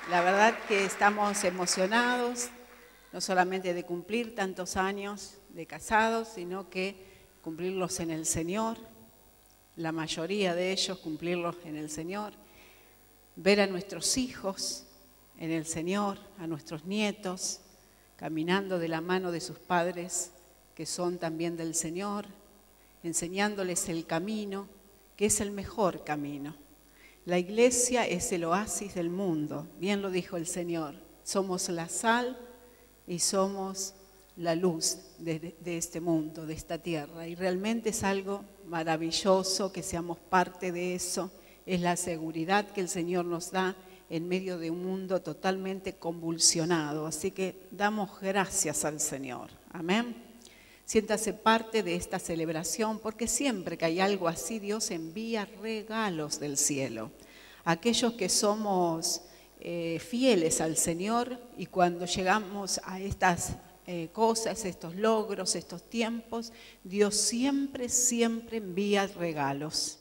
La verdad que estamos emocionados, no solamente de cumplir tantos años de casados, sino que cumplirlos en el Señor, la mayoría de ellos cumplirlos en el Señor, ver a nuestros hijos en el Señor, a nuestros nietos, caminando de la mano de sus padres, que son también del Señor, enseñándoles el camino, que es el mejor camino. La iglesia es el oasis del mundo, bien lo dijo el Señor. Somos la sal y somos la luz de este mundo, de esta tierra. Y realmente es algo maravilloso que seamos parte de eso. Es la seguridad que el Señor nos da en medio de un mundo totalmente convulsionado. Así que damos gracias al Señor. Amén. Siéntase parte de esta celebración, porque siempre que hay algo así, Dios envía regalos del cielo. Aquellos que somos fieles al Señor y cuando llegamos a estas cosas, estos logros, estos tiempos, Dios siempre envía regalos.